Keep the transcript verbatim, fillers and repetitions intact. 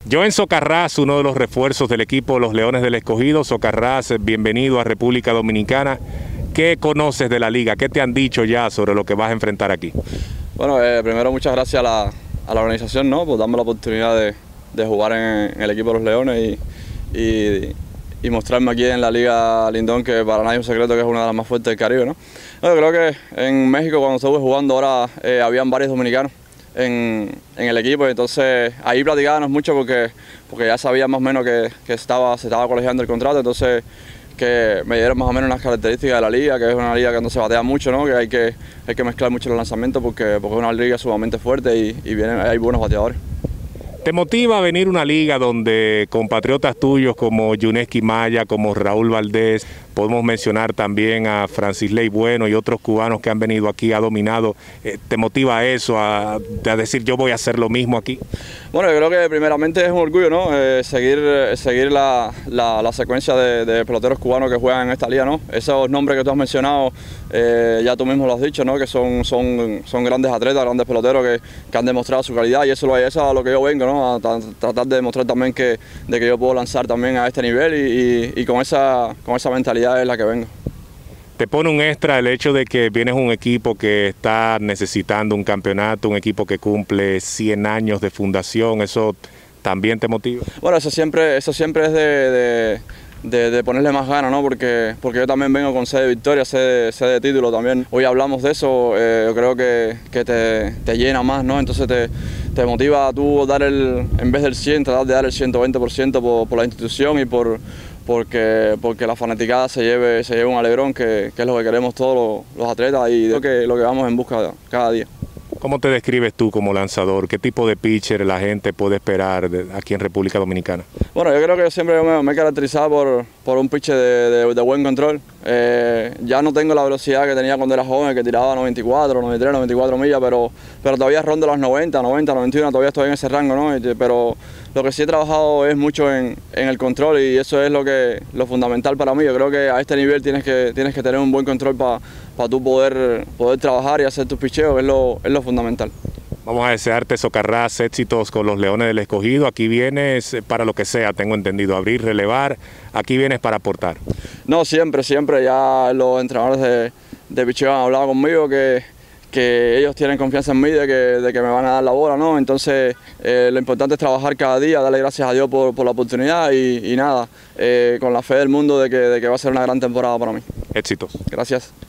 Joen Socarrás, uno de los refuerzos del equipo Los Leones del Escogido. Socarrás, bienvenido a República Dominicana. ¿Qué conoces de la liga? ¿Qué te han dicho ya sobre lo que vas a enfrentar aquí? Bueno, eh, primero muchas gracias a la, a la organización, ¿no?, por darme la oportunidad de, de jugar en, en el equipo de Los Leones y, y, y mostrarme aquí en la Liga Lindón, que para nadie es un secreto que es una de las más fuertes del Caribe, ¿no? Bueno, creo que en México, cuando estuve jugando ahora, eh, habían varios dominicanos en, en el equipo, y entonces ahí platicábamos mucho porque, porque ya sabía más o menos que, que estaba, se estaba colegiando el contrato, entonces que me dieron más o menos unas características de la liga, que es una liga que no se batea mucho, ¿no?, que hay que, hay que mezclar mucho los lanzamientos porque, porque es una liga sumamente fuerte y, y vienen, hay buenos bateadores. ¿Te motiva a venir a una liga donde compatriotas tuyos como Yuneski Maya, como Raúl Valdés, podemos mencionar también a Francisley Bueno y otros cubanos que han venido aquí, ha dominado? Eh, ¿Te motiva eso a, a decir yo voy a hacer lo mismo aquí? Bueno, yo creo que primeramente es un orgullo, ¿no?, eh, seguir, seguir la, la, la secuencia de, de peloteros cubanos que juegan en esta liga, ¿no? Esos nombres que tú has mencionado, eh, ya tú mismo lo has dicho, ¿no?, que son, son, son grandes atletas, grandes peloteros que, que han demostrado su calidad, y eso, eso es a lo que yo vengo, ¿no?, a tratar de demostrar también que, de que yo puedo lanzar también a este nivel y, y, y con, esa, con esa mentalidad es la que vengo. ¿Te pone un extra el hecho de que vienes un equipo que está necesitando un campeonato, un equipo que cumple cien años de fundación? ¿Eso también te motiva? Bueno, eso siempre, eso siempre es de, de, de, de ponerle más ganas, ¿no?, porque, porque yo también vengo con sed de victoria, sed de, sed de título también. Hoy hablamos de eso, eh, yo creo que, que te, te llena más, ¿no?, entonces te, te motiva a tú dar el, en vez del cien, tratar de dar el ciento veinte por ciento por, por la institución y por... Porque, porque la fanaticada se lleve, se lleve un alegrón, que, que es lo que queremos todos los, los atletas y lo que, lo que vamos en busca cada día. ¿Cómo te describes tú como lanzador? ¿Qué tipo de pitcher la gente puede esperar de, aquí en República Dominicana? Bueno, yo creo que siempre me, me he caracterizado por, por un pitcher de, de, de buen control. Eh, ya no tengo la velocidad que tenía cuando era joven, que tiraba noventa y cuatro, noventa y tres, noventa y cuatro millas, pero, pero todavía rondo las noventa, noventa, noventa y uno, todavía estoy en ese rango, ¿no? Pero lo que sí he trabajado es mucho en, en el control y eso es lo, que, lo fundamental para mí. Yo creo que a este nivel tienes que, tienes que tener un buen control para para tú poder, poder trabajar y hacer tus picheos, es lo, es lo fundamental. Vamos a desearte, Socarrás, éxitos con los Leones del Escogido. Aquí vienes para lo que sea, tengo entendido, abrir, relevar, aquí vienes para aportar. No, siempre, siempre, ya los entrenadores de, de picheo han hablado conmigo que, que ellos tienen confianza en mí de que, de que me van a dar la bola, ¿no? Entonces eh, lo importante es trabajar cada día, darle gracias a Dios por, por la oportunidad y, y nada, eh, con la fe del mundo de que, de que va a ser una gran temporada para mí. Éxitos. Gracias.